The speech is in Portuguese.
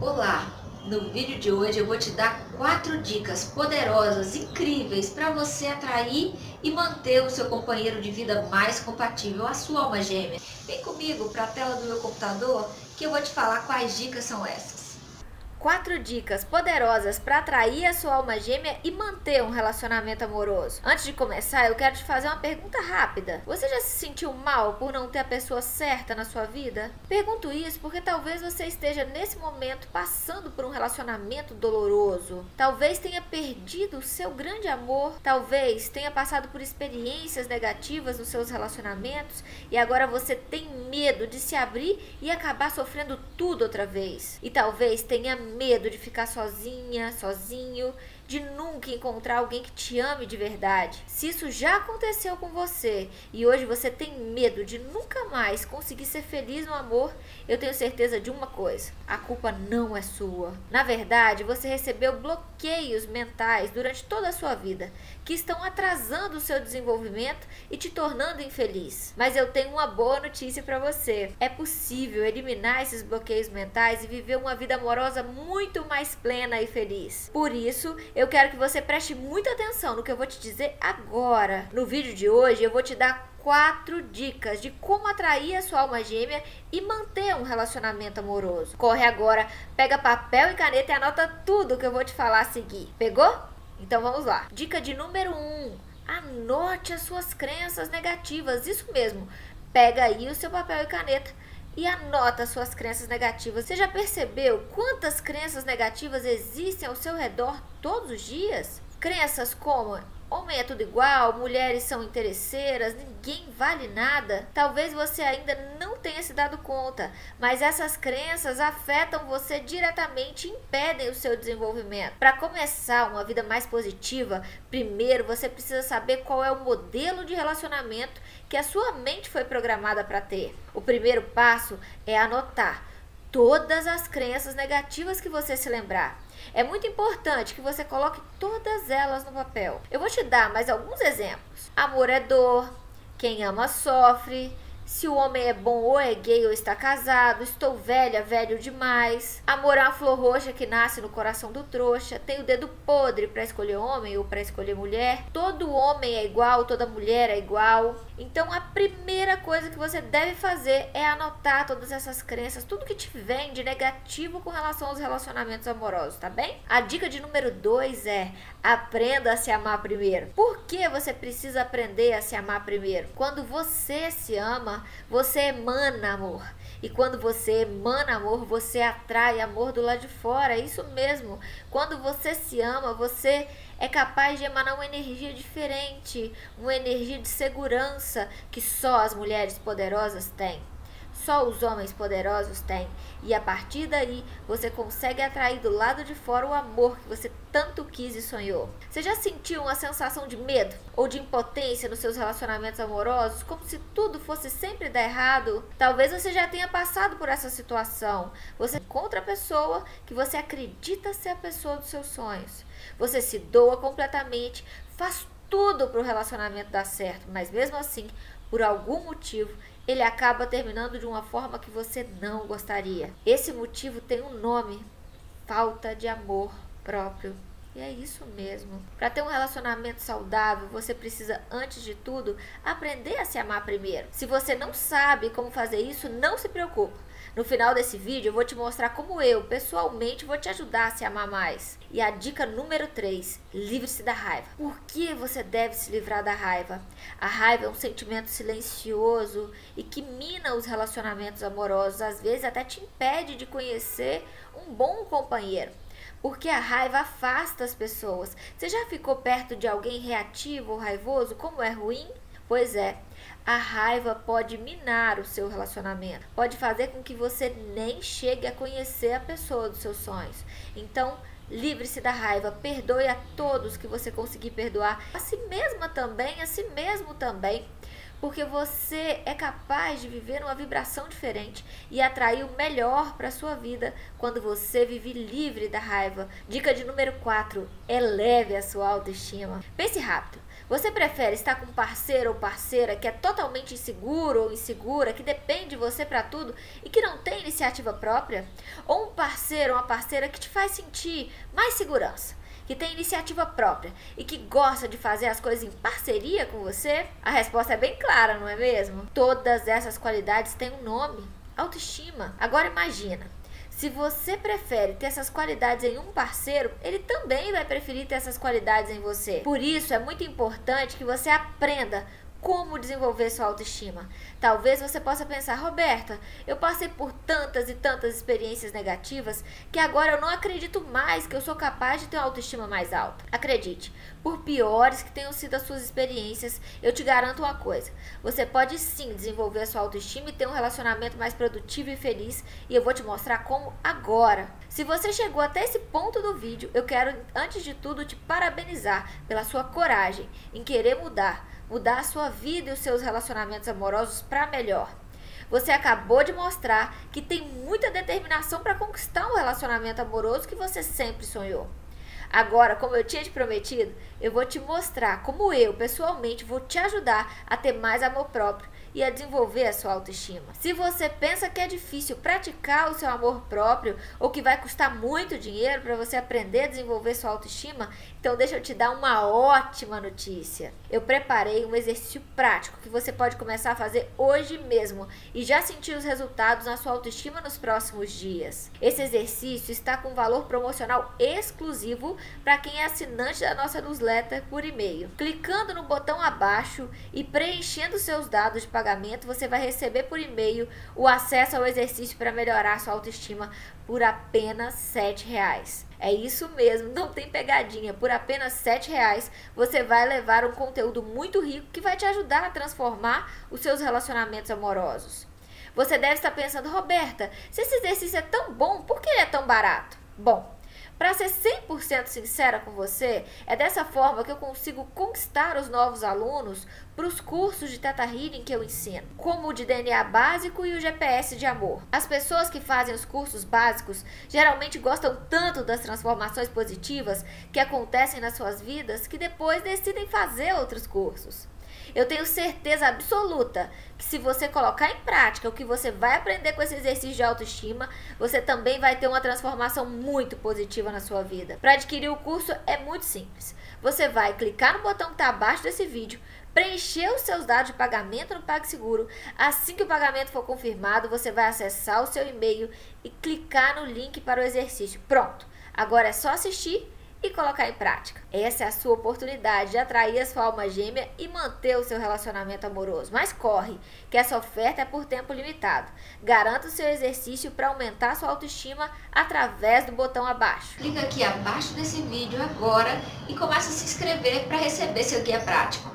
Olá! No vídeo de hoje eu vou te dar 4 dicas poderosas, incríveis para você atrair e manter o seu companheiro de vida mais compatível, a sua alma gêmea. Vem comigo para a tela do meu computador que eu vou te falar quais dicas são essas. 4 dicas poderosas para atrair a sua alma gêmea e manter um relacionamento amoroso. Antes de começar, eu quero te fazer uma pergunta rápida. Você já se sentiu mal por não ter a pessoa certa na sua vida? Pergunto isso porque talvez você esteja nesse momento passando por um relacionamento doloroso. Talvez tenha perdido o seu grande amor. Talvez tenha passado por experiências negativas nos seus relacionamentos e agora você tem medo de se abrir e acabar sofrendo tudo outra vez. E talvez tenha medo de ficar sozinha, sozinho, de nunca encontrar alguém que te ame de verdade. Se isso já aconteceu com você e hoje você tem medo de nunca mais conseguir ser feliz no amor, eu tenho certeza de uma coisa: a culpa não é sua. Na verdade, você recebeu bloqueios mentais durante toda a sua vida que estão atrasando o seu desenvolvimento e te tornando infeliz. Mas eu tenho uma boa notícia para você: é possível eliminar esses bloqueios mentais e viver uma vida amorosa muito mais plena e feliz. Por isso, eu quero que você preste muita atenção no que eu vou te dizer agora. No vídeo de hoje, eu vou te dar 4 dicas de como atrair a sua alma gêmea e manter um relacionamento amoroso. Corre agora, pega papel e caneta e anota tudo que eu vou te falar a seguir. Pegou? Então vamos lá. Dica de número 1. Anote as suas crenças negativas. Isso mesmo. Pega aí o seu papel e caneta e anota as suas crenças negativas. Você já percebeu quantas crenças negativas existem ao seu redor todos os dias? Crenças como: homem é tudo igual, mulheres são interesseiras, ninguém vale nada. Talvez você ainda não tenha se dado conta, mas essas crenças afetam você diretamente e impedem o seu desenvolvimento. Para começar uma vida mais positiva, primeiro você precisa saber qual é o modelo de relacionamento que a sua mente foi programada para ter. O primeiro passo é anotar todas as crenças negativas que você se lembrar. É muito importante que você coloque todas elas no papel. Eu vou te dar mais alguns exemplos. Amor é dor, quem ama sofre, se o homem é bom ou é gay ou está casado, estou velha, velho demais. Amor é uma flor roxa que nasce no coração do trouxa, tem o dedo podre para escolher homem ou para escolher mulher. Todo homem é igual, toda mulher é igual. Então a primeira coisa que você deve fazer é anotar todas essas crenças, tudo que te vem de negativo com relação aos relacionamentos amorosos, tá bem? A dica de número 2 é: aprenda a se amar primeiro. Por que você precisa aprender a se amar primeiro? Quando você se ama, você emana amor. E quando você emana amor, você atrai amor do lado de fora. É isso mesmo. Quando você se ama, você é capaz de emanar uma energia diferente, uma energia de segurança que só as mulheres poderosas têm. Só os homens poderosos têm. E a partir daí, você consegue atrair do lado de fora o amor que você tanto quis e sonhou. Você já sentiu uma sensação de medo ou de impotência nos seus relacionamentos amorosos, como se tudo fosse sempre dar errado? Talvez você já tenha passado por essa situação. Você encontra a pessoa que você acredita ser a pessoa dos seus sonhos. Você se doa completamente, faz tudo para o relacionamento dar certo, mas mesmo assim, por algum motivo, ele acaba terminando de uma forma que você não gostaria. Esse motivo tem um nome: falta de amor próprio. E é isso mesmo. Para ter um relacionamento saudável, você precisa, antes de tudo, aprender a se amar primeiro. Se você não sabe como fazer isso, não se preocupe. No final desse vídeo eu vou te mostrar como eu, pessoalmente, vou te ajudar a se amar mais. E a dica número 3, livre-se da raiva. Por que você deve se livrar da raiva? A raiva é um sentimento silencioso e que mina os relacionamentos amorosos, às vezes até te impede de conhecer um bom companheiro. Porque a raiva afasta as pessoas. Você já ficou perto de alguém reativo ou raivoso? Como é ruim? Pois é, a raiva pode minar o seu relacionamento. Pode fazer com que você nem chegue a conhecer a pessoa dos seus sonhos. Então, livre-se da raiva. Perdoe a todos que você conseguir perdoar. A si mesma também, a si mesmo também. Porque você é capaz de viver uma vibração diferente e atrair o melhor para a sua vida quando você vive livre da raiva. Dica de número 4, eleve a sua autoestima. Pense rápido. Você prefere estar com um parceiro ou parceira que é totalmente inseguro ou insegura, que depende de você para tudo e que não tem iniciativa própria? Ou um parceiro ou uma parceira que te faz sentir mais segurança, que tem iniciativa própria e que gosta de fazer as coisas em parceria com você? A resposta é bem clara, não é mesmo? Todas essas qualidades têm um nome: autoestima. Agora imagina, se você prefere ter essas qualidades em um parceiro, ele também vai preferir ter essas qualidades em você. Por isso é muito importante que você aprenda como desenvolver sua autoestima. Talvez você possa pensar: Roberta, eu passei por tantas e tantas experiências negativas que agora eu não acredito mais que eu sou capaz de ter uma autoestima mais alta. Acredite, por piores que tenham sido as suas experiências, eu te garanto uma coisa: você pode sim desenvolver a sua autoestima e ter um relacionamento mais produtivo e feliz, e eu vou te mostrar como agora. Se você chegou até esse ponto do vídeo, eu quero, antes de tudo, te parabenizar pela sua coragem em querer mudar a sua vida e os seus relacionamentos amorosos para melhor. Você acabou de mostrar que tem muita determinação para conquistar um relacionamento amoroso que você sempre sonhou. Agora, como eu tinha te prometido, eu vou te mostrar como eu, pessoalmente, vou te ajudar a ter mais amor próprio e a desenvolver a sua autoestima. Se você pensa que é difícil praticar o seu amor próprio ou que vai custar muito dinheiro para você aprender a desenvolver sua autoestima, então deixa eu te dar uma ótima notícia. Eu preparei um exercício prático que você pode começar a fazer hoje mesmo e já sentir os resultados na sua autoestima nos próximos dias. Esse exercício está com valor promocional exclusivo para quem é assinante da nossa newsletter por e-mail. Clicando no botão abaixo e preenchendo seus dados de pagamento, você vai receber por e-mail o acesso ao exercício para melhorar sua autoestima por apenas R$7. É isso mesmo, não tem pegadinha. Por apenas R$7 você vai levar um conteúdo muito rico que vai te ajudar a transformar os seus relacionamentos amorosos. Você deve estar pensando: Roberta, se esse exercício é tão bom, por que ele é tão barato? Bom, para ser 100% sincera com você, é dessa forma que eu consigo conquistar os novos alunos para os cursos de Theta Healing que eu ensino, como o de DNA básico e o GPS de amor. As pessoas que fazem os cursos básicos geralmente gostam tanto das transformações positivas que acontecem nas suas vidas que depois decidem fazer outros cursos. Eu tenho certeza absoluta que se você colocar em prática o que você vai aprender com esse exercício de autoestima, você também vai ter uma transformação muito positiva na sua vida. Para adquirir o curso é muito simples. Você vai clicar no botão que está abaixo desse vídeo, preencher os seus dados de pagamento no PagSeguro. Assim que o pagamento for confirmado, você vai acessar o seu e-mail e clicar no link para o exercício. Pronto! Agora é só assistir e colocar em prática. Essa é a sua oportunidade de atrair a sua alma gêmea e manter o seu relacionamento amoroso. Mas corre, que essa oferta é por tempo limitado. Garanta o seu exercício para aumentar a sua autoestima através do botão abaixo. Clica aqui abaixo desse vídeo agora e comece a se inscrever para receber seu guia prático.